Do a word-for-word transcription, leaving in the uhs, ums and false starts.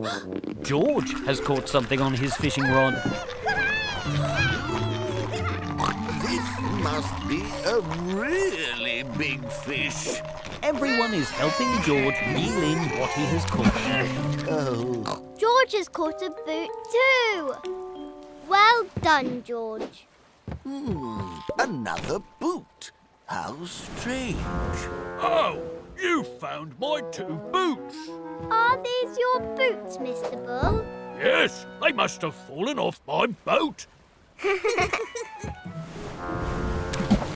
George has caught something on his fishing rod. This must be a really big fish. Everyone is helping George reel in what he has caught. Oh. George has caught a boot too. Well done, George. Hmm, another boot. How strange. Oh, you found my two boots. Are these your boots, Mister Bull? Yes, they must have fallen off my boat.